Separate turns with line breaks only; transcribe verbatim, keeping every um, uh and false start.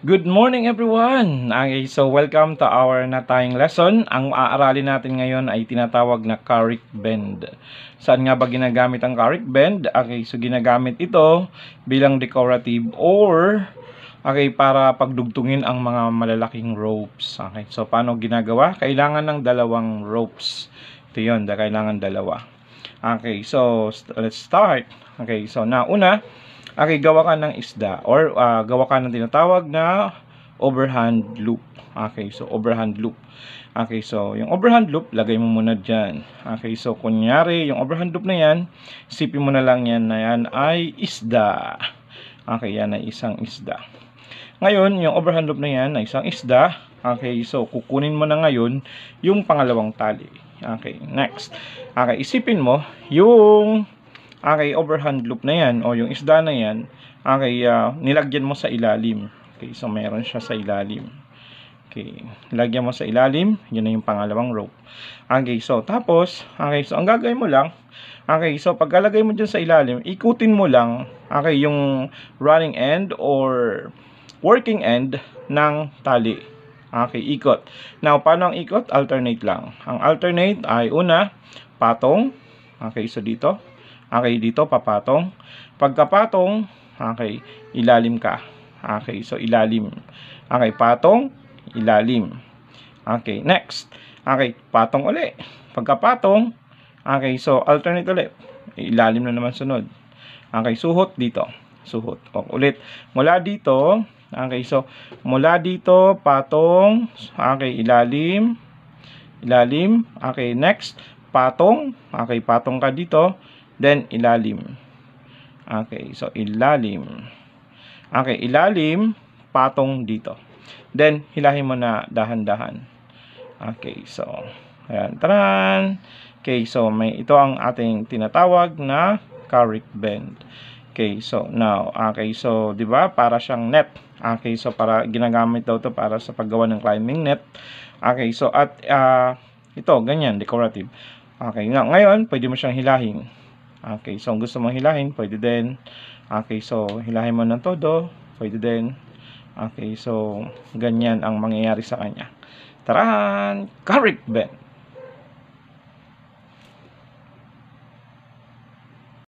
Good morning everyone! Okay, so welcome to our na tayong lesson. Ang aaralin natin ngayon ay tinatawag na Carrick Bend. Saan nga ba ginagamit ang Carrick Bend? Okay, so ginagamit ito bilang decorative or okay, para pagdugtungin ang mga malalaking ropes. Okay, so paano ginagawa? Kailangan ng dalawang ropes. Ito yun, kailangan dalawa. Okay, so let's start. Okay, so nauna, okay, gawa ka ng isda or uh, gawa ka ng tinatawag na overhand loop. Okay, so overhand loop. Okay, so yung overhand loop, lagay mo muna dyan. Okay, so kunyari, yung overhand loop na yan, isipin mo na lang yan na yan ay isda. Okay, yan ay isang isda. Ngayon, yung overhand loop na yan ay isang isda. Okay, so kukunin mo na ngayon yung pangalawang tali. Okay, next. Okay, isipin mo yung okay, overhand loop na yan o yung isda na yan, okay, uh, nilagyan mo sa ilalim. Okay, so meron siya sa ilalim. Okay, lagyan mo sa ilalim, yun na yung pangalawang rope. Okay, so tapos, okay, so ang gagawin mo lang, okay, so pagkalagay mo dyan sa ilalim, ikutin mo lang, okay, yung running end or working end ng tali. Okay, ikot. Now, paano ang ikot? Alternate lang. Ang alternate ay una, patong. Okay, so dito. Okay, dito papatong. Pagkapatong, okay, ilalim ka. Okay, so ilalim. Okay, patong, ilalim. Okay, next. Okay, patong uli. Pagkapatong, okay, so alternate ulit. Ilalim na naman sunod. Okay, suhot dito. Suhot. O, ulit. Mula dito, okay, so mula dito, patong, okay, ilalim. Ilalim. Okay, next. Patong. Okay, patong ka dito. Then, ilalim. Okay, so ilalim. Okay, ilalim, patong dito. Then, hilahin mo na dahan-dahan. Okay, so, ayan, taran. Okay, so, may, ito ang ating tinatawag na Carrick Bend. Okay, so, now, okay, so, di ba para siyang net. Okay, so, para, ginagamit daw to para sa paggawa ng climbing net. Okay, so, at, uh, ito, ganyan, decorative. Okay, now, ngayon, pwede mo siyang hilahin. Okay, so kung gusto mong hilahin, pwede din. Okay, so hilahin mo ng todo, pwede din. Okay, so ganyan ang mangyayari sa kanya. Tarahan! Carrick Bend!